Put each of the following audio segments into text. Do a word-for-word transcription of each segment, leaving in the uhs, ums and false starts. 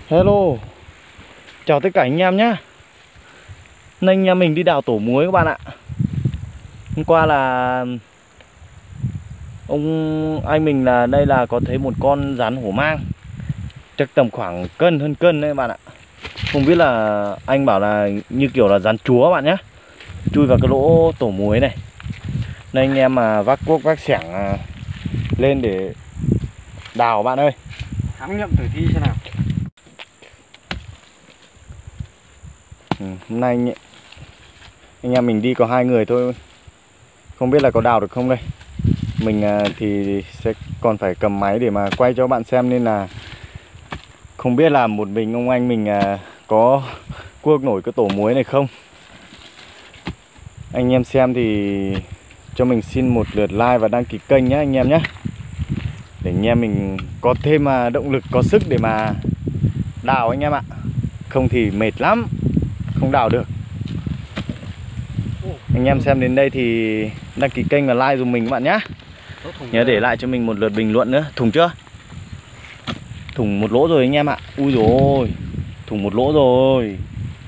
Hello, chào tất cả anh em nhé. Nay anh em mình đi đào tổ muối các bạn ạ. Hôm qua là ông anh mình là đây là có thấy một con rắn hổ mang, chắc tầm khoảng cân hơn cân đấy các bạn ạ. Không biết là anh bảo là như kiểu là rắn chúa các bạn nhé, chui vào cái lỗ tổ muối này. Nên anh em mà vác cuốc vác xẻng lên để đào bạn ơi. Khám nghiệm tử thi xem nào. Ừ, hôm nay anh, anh em mình đi có hai người thôi, không biết là có đào được không đây. Mình thì sẽ còn phải cầm máy để mà quay cho bạn xem, nên là không biết là một mình ông anh mình có cuốc nổi cái tổ muối này không. Anh em xem thì cho mình xin một lượt like và đăng ký kênh nhé anh em nhé, để anh em mình có thêm động lực, có sức để mà đào anh em ạ. Không thì mệt lắm, không đào được. Anh em xem đến đây thì đăng ký kênh và like dùm mình các bạn nhé. Nhớ để lại cho mình một lượt bình luận nữa. Thủng chưa? Thủng một lỗ rồi anh em ạ. Ui dồi ôi, thủng một lỗ rồi.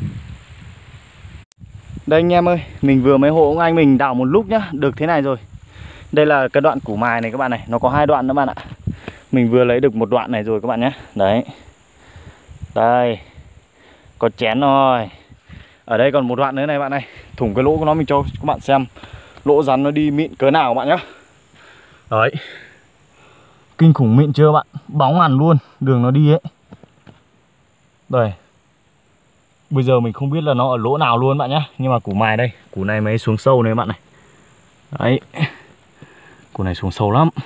Đây anh em ơi, mình vừa mới hộ ông anh mình đào một lúc nhá, được thế này rồi. Đây là cái đoạn củ mài này các bạn này, nó có hai đoạn đó bạn ạ. Mình vừa lấy được một đoạn này rồi các bạn nhé. Đấy. Đây. Có chén rồi. Ở đây còn một đoạn nữa này bạn này. Thủng cái lỗ của nó mình cho các bạn xem lỗ rắn nó đi mịn cỡ nào các bạn nhé. Đấy. Kinh khủng mịn chưa bạn? Bóng hẳn luôn, đường nó đi ấy. Đây. Bây giờ mình không biết là nó ở lỗ nào luôn bạn nhé. Nhưng mà củ mài đây, củ này mới xuống sâu này bạn này. Đấy. Củ này xuống sâu lắm.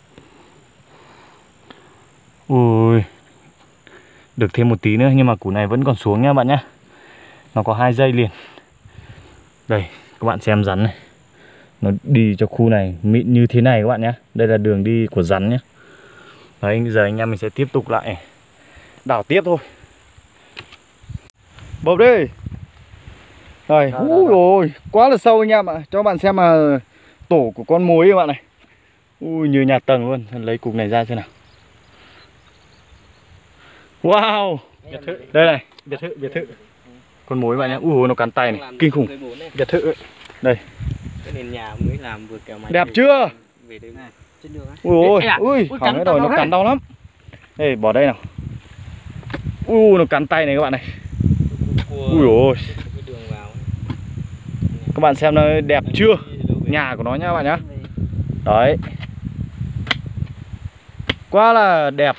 Ui. Được thêm một tí nữa, nhưng mà củ này vẫn còn xuống nha bạn nhé. Nó có hai dây liền. Đây, các bạn xem rắn này. Nó đi cho khu này mịn như thế này các bạn nhé. Đây là đường đi của rắn nhé. Đấy, bây giờ anh em mình sẽ tiếp tục lại đào tiếp thôi. Bộp đi. Rồi, ui ôi, quá là sâu anh em ạ. Cho các bạn xem mà tổ của con mối các bạn này. Ui, như nhà tầng luôn. Lấy cục này ra xem nào. Wow. Biệt thự. Đây này, biệt thự, biệt thự. Con mối bạn nhé. Ui, nó cắn tay này, kinh khủng. Biệt thự ấy. Đây. Cái nền nhà mới làm vừa kèo máy. Đẹp chưa? Về đây này, trên đường ấy. Ui ôi, ui, hỏng hết rồi, nó cắn đau lắm. Đây, bỏ đây nào. Ui, nó cắn tay này các bạn này. Ui ôi. Các bạn xem nó đẹp chưa? Nhà của nó nhá các bạn nhá. Đấy. Quá là đẹp.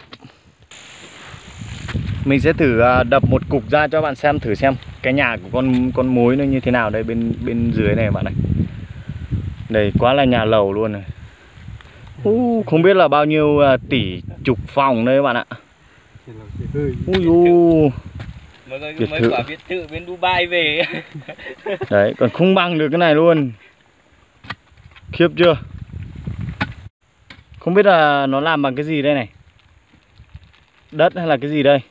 Mình sẽ thử đập một cục ra cho bạn xem, thử xem cái nhà của con con mối nó như thế nào đây, bên bên dưới này các bạn này. Đây, quá là nhà lầu luôn này. Uh, không biết là bao nhiêu tỷ chục phòng đây các bạn ạ. Ui u. Biệt thự. Biệt thự bên Dubai về. Đấy, còn không bằng được cái này luôn. Khiếp chưa? Không biết là nó làm bằng cái gì đây này. Đất hay là cái gì đây?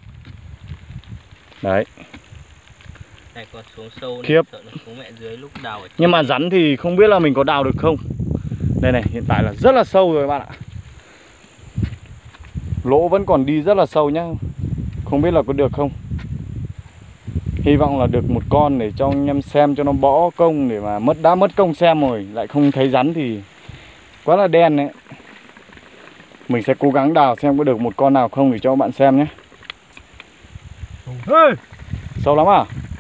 Đấy. Này còn xuống sâu này, khiếp. sợ nó xuống mẹ dưới lúc đào ở. Nhưng mà rắn thì không biết là mình có đào được không. Đây này, hiện tại là rất là sâu rồi các bạn ạ. Lỗ vẫn còn đi rất là sâu nhá. Không biết là có được không. Hy vọng là được một con để cho anh em xem cho nó bỏ công, để mà mất đã mất công xem rồi lại không thấy rắn thì quá là đen đấy. Mình sẽ cố gắng đào xem có được một con nào không để cho các bạn xem nhé. Hey! Sâu lắm à?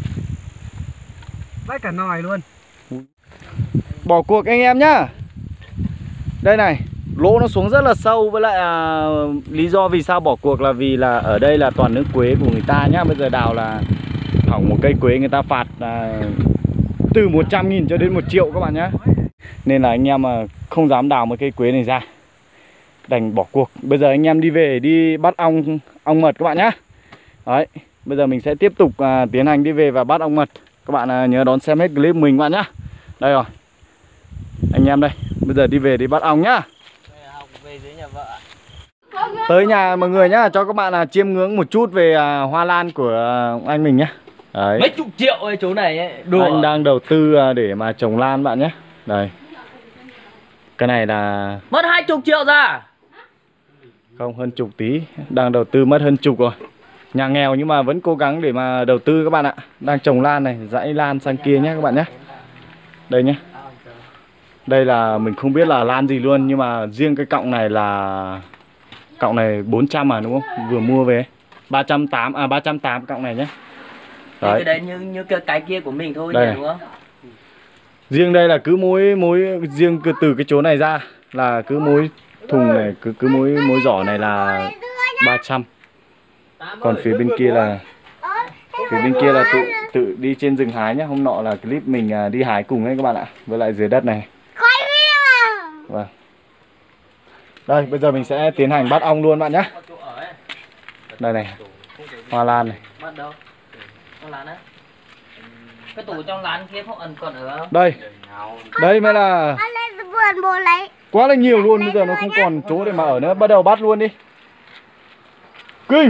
Vãi cả nòi luôn. Bỏ cuộc anh em nhá. Đây này, lỗ nó xuống rất là sâu. Với lại à, lý do vì sao bỏ cuộc là vì là ở đây là toàn nước quế của người ta nhá. Bây giờ đào là hỏng một cây quế người ta phạt à, từ một trăm nghìn cho đến một triệu các bạn nhá. Nên là anh em mà không dám đào một cây quế này ra, đành bỏ cuộc. Bây giờ anh em đi về đi bắt ong ong mật các bạn nhá. Đấy, bây giờ mình sẽ tiếp tục à, tiến hành đi về và bắt ong mật. Các bạn à, nhớ đón xem hết clip của mình các bạn nhá. Đây rồi. Anh em đây, bây giờ đi về đi bắt ong nhá. Về dưới nhà vợ. Tới nhà mọi người nhá, cho các bạn là chiêm ngưỡng một chút về à, hoa lan của à, anh mình nhá. Đấy. Mấy chục triệu ấy chỗ này ấy. Đùa. Anh đang đầu tư à, để mà trồng lan bạn nhé. Đây. Cái này là mất hai chục triệu ra. không, hơn chục tí. Đang đầu tư mất hơn chục rồi. Nhà nghèo nhưng mà vẫn cố gắng để mà đầu tư các bạn ạ. Đang trồng lan này, dãy lan sang kia nhé các bạn nhé. Đây nhé. Đây là mình không biết là lan gì luôn, nhưng mà riêng cái cọng này là cọng này bốn trăm à đúng không? Vừa mua về ba trăm tám mươi à ba trăm tám mươi cọng này nhé. Đấy. Đấy. Cái đấy như như cái, cái kia của mình thôi Đây nhỉ, này. đúng không? Riêng đây là cứ mỗi mỗi riêng cứ từ cái chỗ này ra là cứ mỗi thùng này cứ cứ mỗi mỗi giỏ này là ba trăm. Còn phía bên kia là phía bên kia là tự tự đi trên rừng hái nhá. Hôm nọ là clip mình à, đi hái cùng ấy các bạn ạ. Với lại dưới đất này. Vâng. Đây bây giờ mình sẽ tiến hành bắt ong luôn bạn nhé. Đây này, hoa lan này. Bắt đâu? Trong lán á. Cái tủ trong lán kia không ẩn còn ở không? Đây. Đây mới là vườn bố lấy. quá là nhiều luôn, bây giờ nó không còn chỗ để mà ở nữa. Bắt đầu bắt luôn đi. Kinh.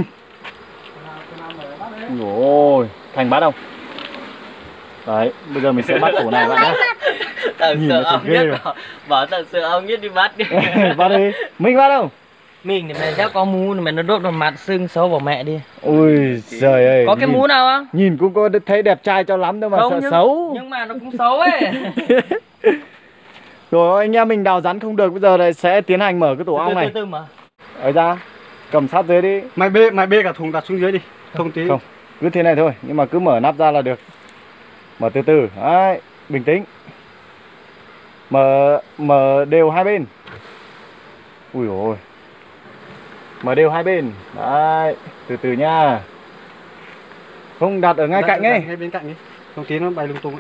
Ôi, Thành bắt không? Đấy, bây giờ mình sẽ bắt ổ này bạn nhé. Thật Nhìn sự nó ông ghê nhất rồi. bảo, bảo thật sự ông nhất đi bắt đi. Bắt đi. Mình bắt không? Mình thì mày chắc có mũ này mày nó đốt vào mặt sưng xấu vào mẹ đi. Ôi trời ơi. Có cái nhìn, mũ nào không? nhìn cũng có thấy đẹp trai cho lắm đâu mà Không, sợ nhưng, xấu. nhưng mà nó cũng xấu ấy. Rồi anh em mình đào rắn không được, bây giờ lại sẽ tiến hành mở cái tổ ong từ, này. từ từ mà. Ở ra, cầm sát dưới đi. Mày bê, mày bê cả thùng đặt xuống dưới đi. Không tí. Không, cứ thế này thôi, nhưng mà cứ mở nắp ra là được. Mở từ từ, đấy, bình tĩnh. Mở, mở đều hai bên. Ui ôi. Mở đều hai bên. Đấy, từ từ nha. Không đặt ở ngay Đặt- cạnh đặt ấy. ngay bên cạnh ấy. Không tí nó bay lung tung ấy.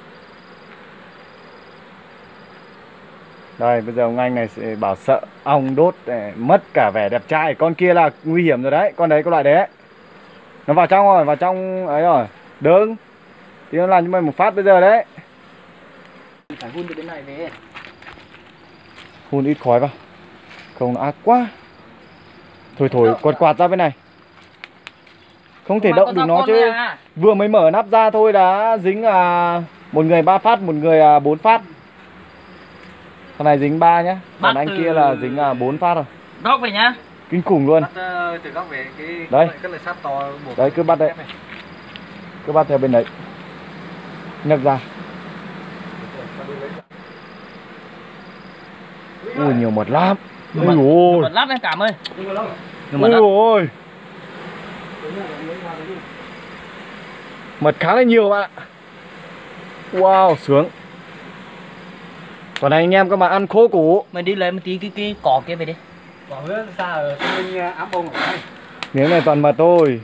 Đây, bây giờ ông anh này sẽ bảo sợ ong đốt để mất cả vẻ đẹp trai. Con kia là nguy hiểm rồi đấy, con đấy có loại đấy. Nó vào trong rồi, vào trong ấy rồi. Đứng. Thì nó làm cho mày một phát bây giờ đấy. Phải hun từ bên này về. Hun ít khói vào. Không nó ác quá. Thôi thôi, quạt quạt ra bên này. Không thể Mà động con được dao nó con chứ. này à? Vừa mới mở nắp ra thôi đã dính à, một người ba phát, một người à, bốn phát. Con này dính ba nhá. Còn Bắt anh từ- kia là dính à, bốn phát rồi. Góc về nhá. Kinh khủng luôn. Bắt ờ, từ góc về cái Đấy. cái lời sắt to buộc. Đấy, cứ bắt đấy. Cứ bắt theo bên đấy. Nhấc ra. Ui nhiều mật lắm. Ui ôi. Mật lát em cảm ơi. Ui ôi. Mật khá là nhiều bạn ạ. Wow, sướng. Còn này anh em các bạn ăn khô củ. Mày đi lấy một tí cái cái cỏ kia về đi. Bỏ hứa ra ở bên ám bông ở đây. Miếng này toàn mật thôi.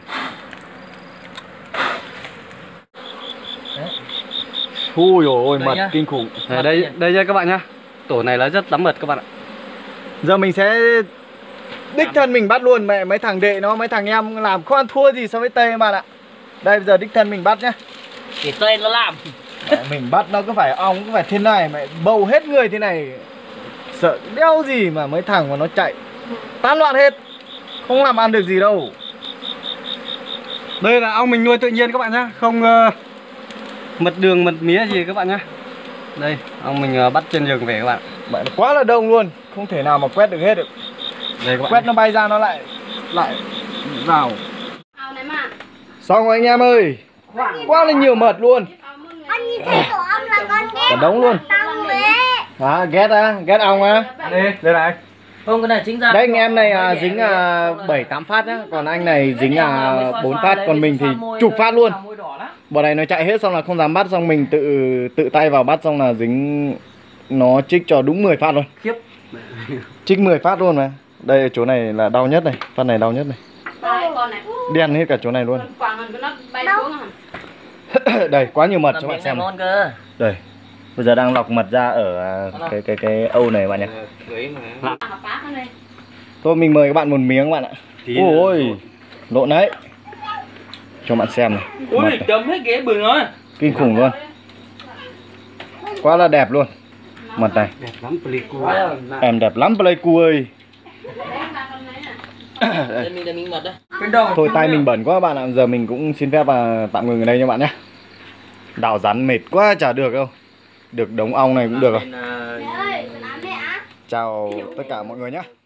Ui ôi, Đây mật nhá. kinh khủng. Đây, đây, đây nha các bạn nhá. Tổ này là rất lắm mật các bạn ạ. Giờ mình sẽ đích thân mình bắt luôn. Mẹ mấy thằng đệ nó, mấy thằng em làm không ăn thua gì so với Tây bạn ạ. Đây bây giờ đích thân mình bắt nhá. Để tên nó làm. Mẹ, mình bắt nó cứ phải ong cứ phải thế này, mẹ bầu hết người thế này. Sợ đeo gì mà mấy thằng mà nó chạy tán loạn hết. Không làm ăn được gì đâu. Đây là ong mình nuôi tự nhiên các bạn nhá. Không uh, mật đường, mật mía gì các bạn nhá. Đây, ong mình uh, bắt trên rừng về các bạn. Mẹ nó quá là đông luôn. Không thể nào mà quét được hết được. Đây các bạn. Quét nó bay ra nó lại lại vào. Ao này mà. Xong rồi anh em ơi. Quá là nhiều mật luôn. Con nhìn thấy tổ ong là con ghét. Còn đống luôn. Ong đấy. À, ghét á, ghét ong á. Đây, Đây này. Không, cái này chính ra. Đây anh em này à, dính à, bảy tám phát nhá. Còn anh này dính à, bốn phát. Còn mình thì chục phát luôn. Bọn này nó chạy hết xong là không dám bắt. Xong mình tự tự tay vào bắt xong là dính. Nó trích cho đúng mười phát luôn. Khiếp. Trích mười phát luôn mà. Đây chỗ này là đau nhất này. Phát này đau nhất này. Đây con này. Đen hết cả chỗ này luôn. Quảng hơn nó bay xuống hả? Đây quá nhiều mật Mà cho bạn miếng xem này này. ngon cơ. Đây. Bây giờ đang lọc mật ra ở à, cái cái cái âu này bạn nhé. Mà phá con này. Thôi mình mời các bạn một miếng các bạn ạ. Ôi, lộn đấy. Cho bạn xem này. Mật Ui, này. chấm hết ghế bừng rồi. Kinh khủng luôn. Quá là đẹp luôn. Mật này. đẹp lắm Pleiku. Em đẹp lắm Pleiku ơi. Đây mình để mình mật đây. Cái đầu. Thôi tay mình bẩn quá các bạn ạ. Giờ mình cũng xin phép và tạm ngừng ở đây nha bạn nhé. Đào rắn mệt quá chả được đâu. Được đống ong này cũng được rồi. Bên, à, Mẹ ơi, con ám mẹ á. Chào tất cả mọi người nhé.